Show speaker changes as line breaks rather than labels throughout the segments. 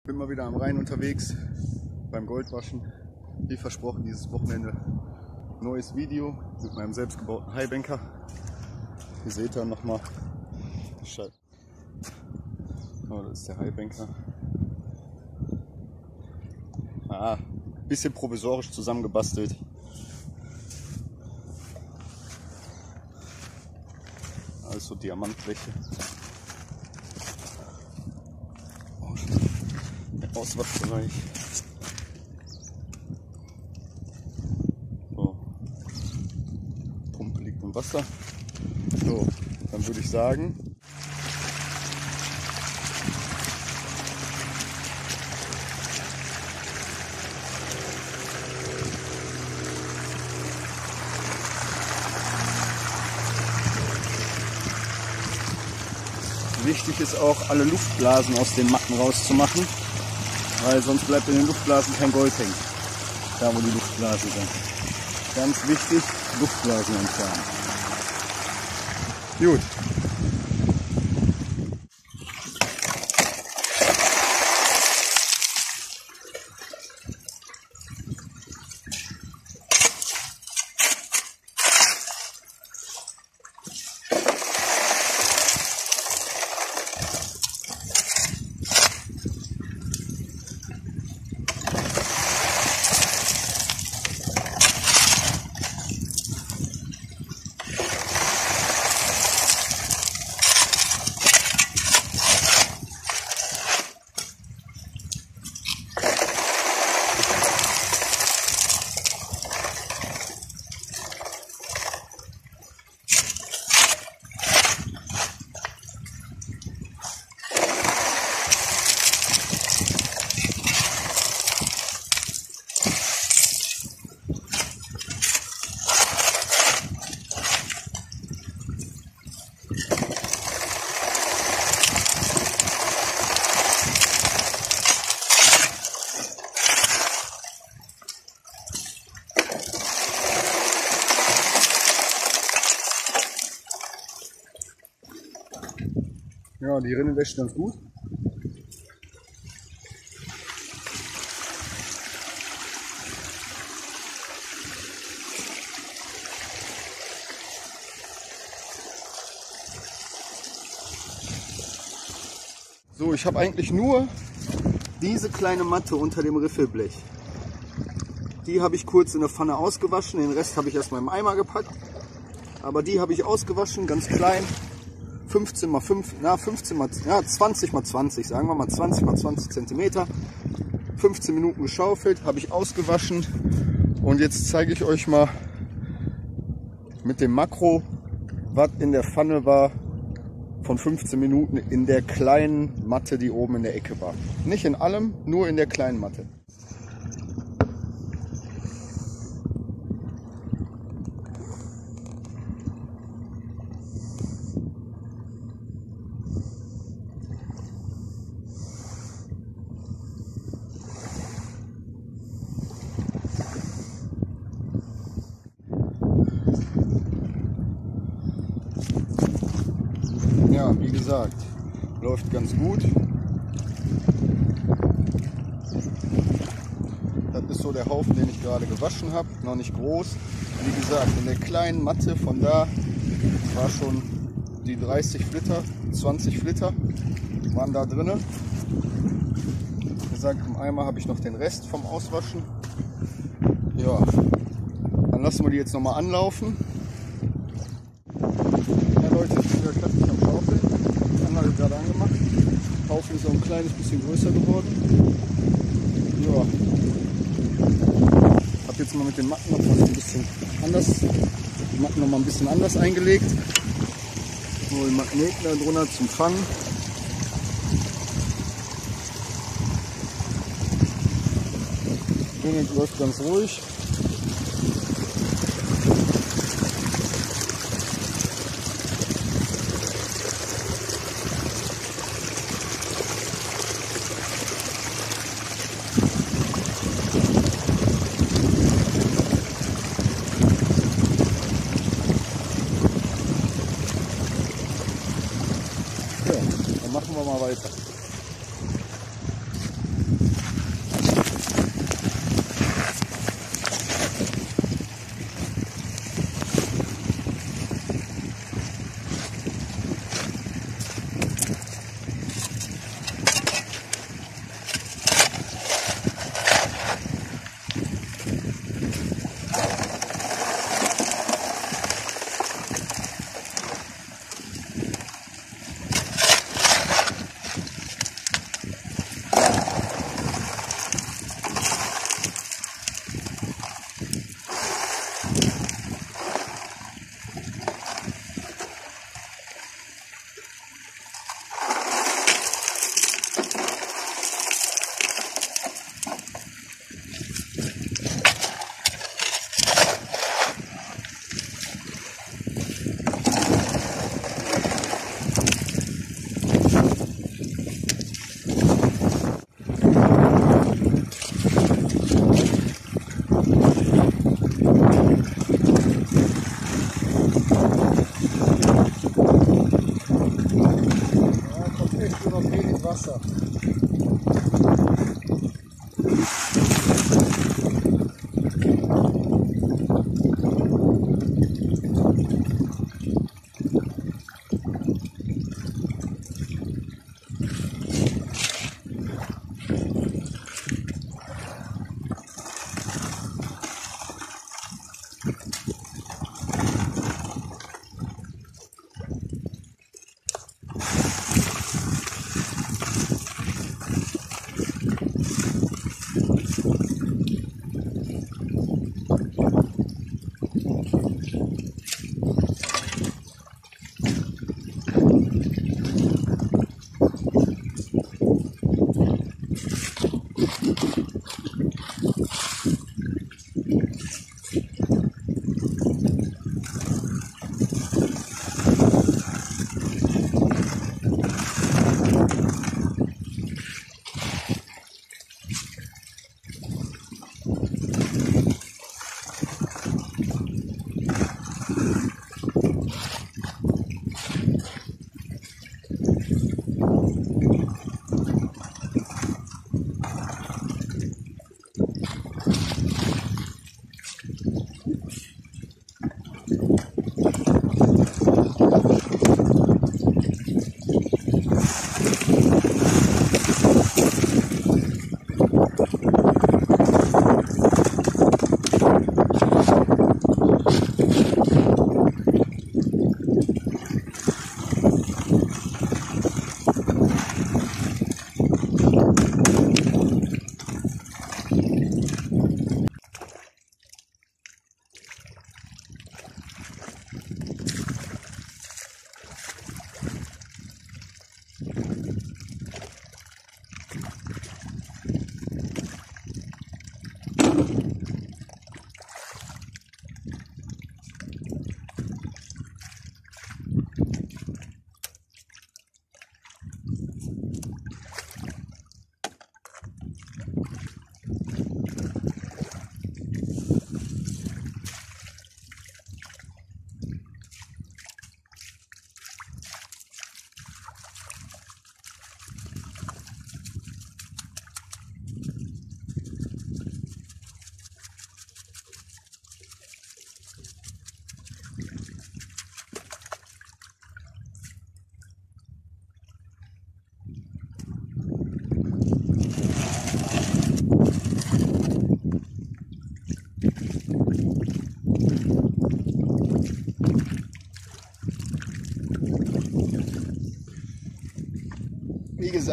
Bin mal wieder am Rhein unterwegs beim Goldwaschen. Wie versprochen, dieses Wochenende neues Video mit meinem selbstgebauten Highbanker. Hier seht ihr nochmal. Oh, das ist der Highbanker. Bisschen provisorisch zusammengebastelt. Alles so Diamantbleche. Der Auswaschbereich. So. Pumpe liegt im Wasser. So, dann würde ich sagen, wichtig ist auch, alle Luftblasen aus den Matten rauszumachen, weil sonst bleibt in den Luftblasen kein Gold hängen. Da wo die Luftblasen sind. Ganz wichtig, Luftblasen entfernen. Gut. Ja, die Rinne wäscht ganz gut. So, ich habe eigentlich nur diese kleine Matte unter dem Riffelblech. Die habe ich kurz in der Pfanne ausgewaschen, den Rest habe ich erstmal im Eimer gepackt. Aber die habe ich ausgewaschen, ganz klein. 15 x 5, 20 x 20, sagen wir mal 20 x 20 cm. 15 Minuten geschaufelt, habe ich ausgewaschen. Und jetzt zeige ich euch mal mit dem Makro, was in der Pfanne war von 15 Minuten in der kleinen Matte, die oben in der Ecke war. Nicht in allem, nur in der kleinen Matte. Ja, wie gesagt, läuft ganz gut. Das ist so der Haufen, den ich gerade gewaschen habe, noch nicht groß. Wie gesagt, in der kleinen Matte von da war schon die 30 Liter, 20 Liter waren da drin. Wie gesagt, im Eimer habe ich noch den Rest vom Auswaschen. Ja, dann lassen wir die jetzt nochmal anlaufen. Ja Leute, ich bin gerade kräftig am Schaufeln. Anlage gerade angemacht. Der Haufen ist auch ein kleines bisschen größer geworden. Ja. Habe jetzt mal mit den Matten noch mal ein bisschen anders, die Matten noch mal ein bisschen anders eingelegt. So, die Magneten da drunter zum Fangen. Das läuft ganz ruhig. Dann machen wir mal weiter.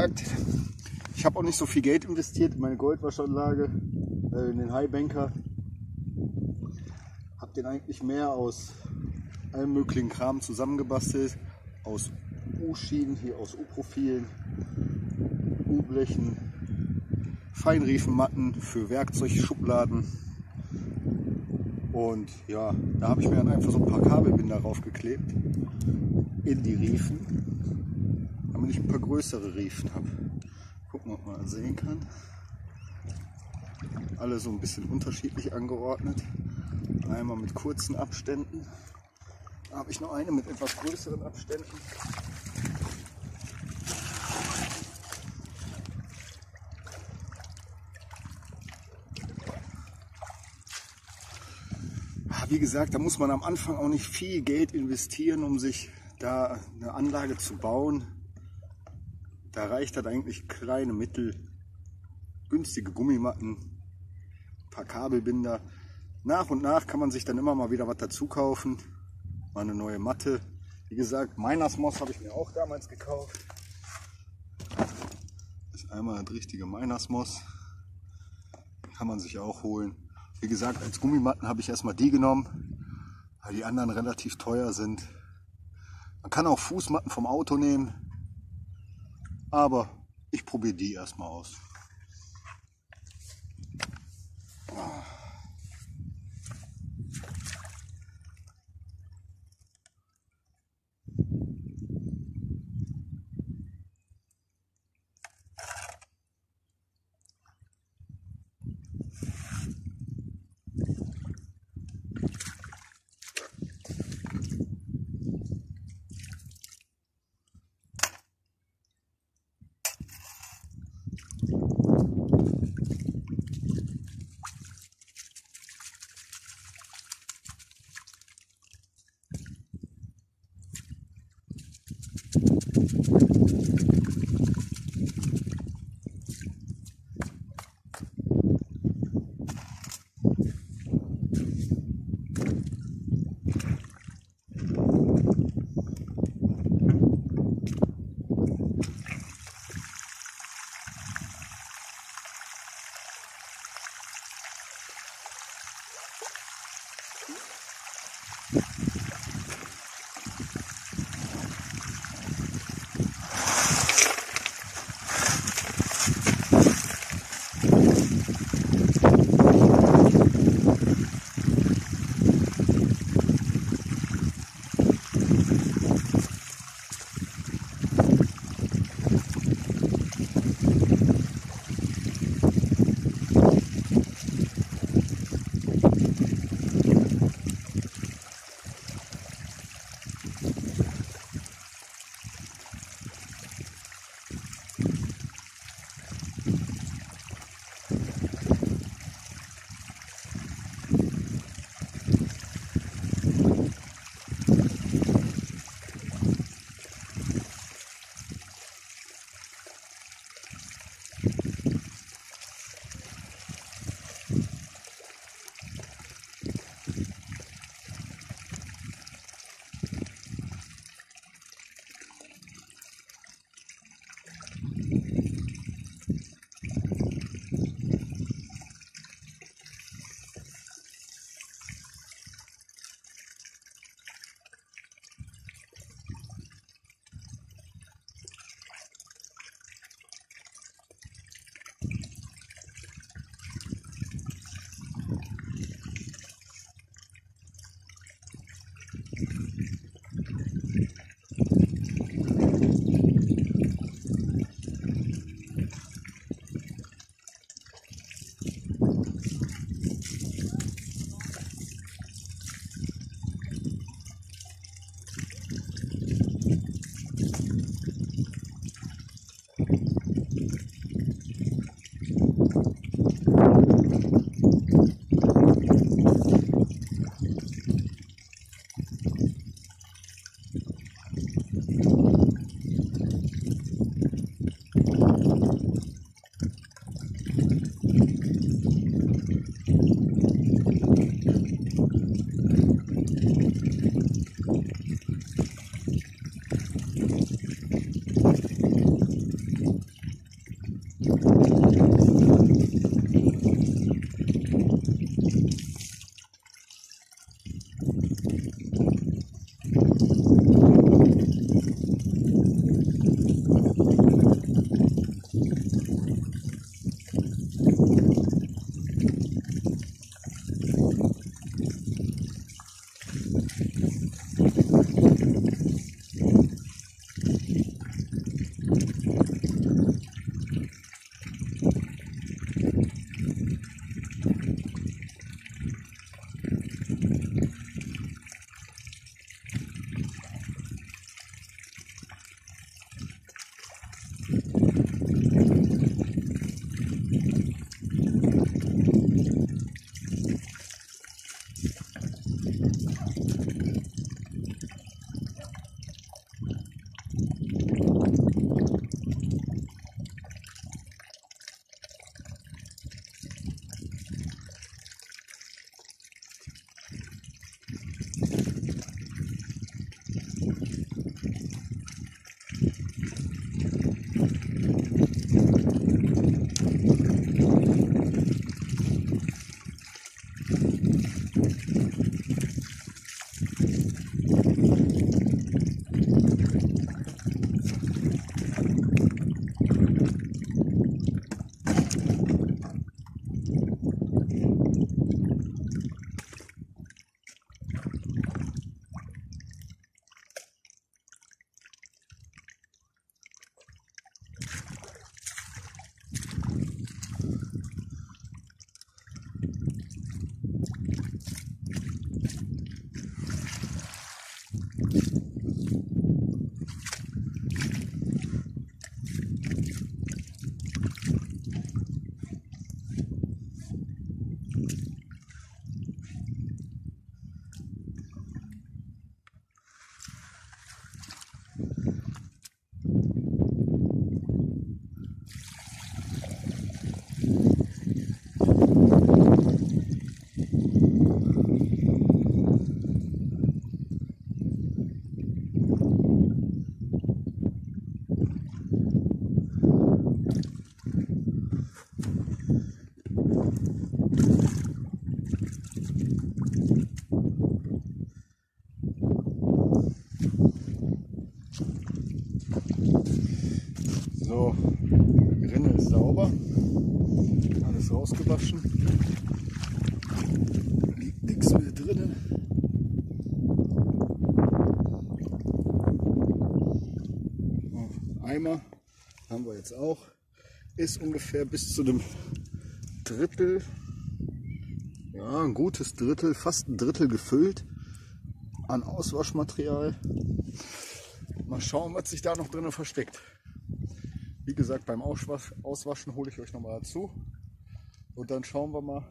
gesagt, ich habe auch nicht so viel Geld investiert in meine Goldwaschanlage, in den Highbanker. Habe den eigentlich mehr aus allem möglichen Kram zusammengebastelt, aus U-Schienen, hier aus U-Profilen, U-Blechen, Feinriefenmatten für Werkzeugschubladen. Und ja, da habe ich mir dann einfach so ein paar Kabelbinder raufgeklebt in die Riefen, damit ich ein paar größere Riefen habe. Gucken, ob man das sehen kann. Alle so ein bisschen unterschiedlich angeordnet. Einmal mit kurzen Abständen. Da habe ich noch eine mit etwas größeren Abständen. Wie gesagt, da muss man am Anfang auch nicht viel Geld investieren, um sich da eine Anlage zu bauen. Da reicht halt eigentlich kleine Mittel, günstige Gummimatten, ein paar Kabelbinder. Nach und nach kann man sich dann immer mal wieder was dazu kaufen. Mal eine neue Matte. Wie gesagt, Minersmoss habe ich mir auch damals gekauft. Das ist einmal das richtige Minersmoss. Kann man sich auch holen. Wie gesagt, als Gummimatten habe ich erstmal die genommen, weil die anderen relativ teuer sind. Man kann auch Fußmatten vom Auto nehmen, aber ich probiere die erstmal aus. ausgewaschen. Liegt nichts mehr drin. Eimer haben wir jetzt auch. Ist ungefähr bis zu dem Drittel, ja, ein gutes Drittel, fast ein Drittel gefüllt an Auswaschmaterial. Mal schauen, was sich da noch drin versteckt. Wie gesagt, beim Auswaschen hole ich euch nochmal dazu und dann schauen wir mal.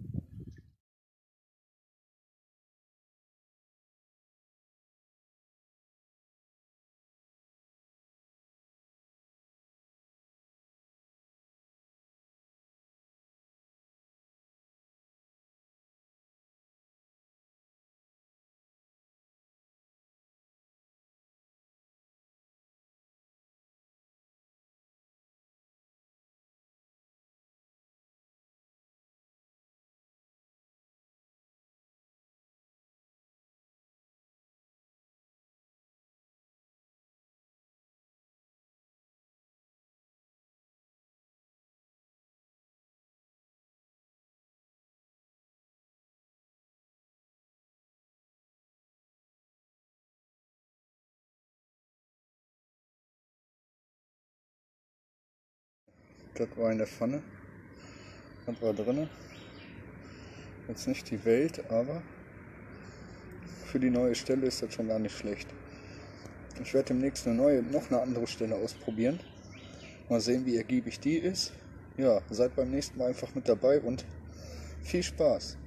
Das war in der Pfanne. Das war drin. Jetzt nicht die Welt, aber für die neue Stelle ist das schon gar nicht schlecht. Ich werde demnächst noch eine andere Stelle ausprobieren. Mal sehen, wie ergiebig die ist. Ja, seid beim nächsten Mal einfach mit dabei und viel Spaß.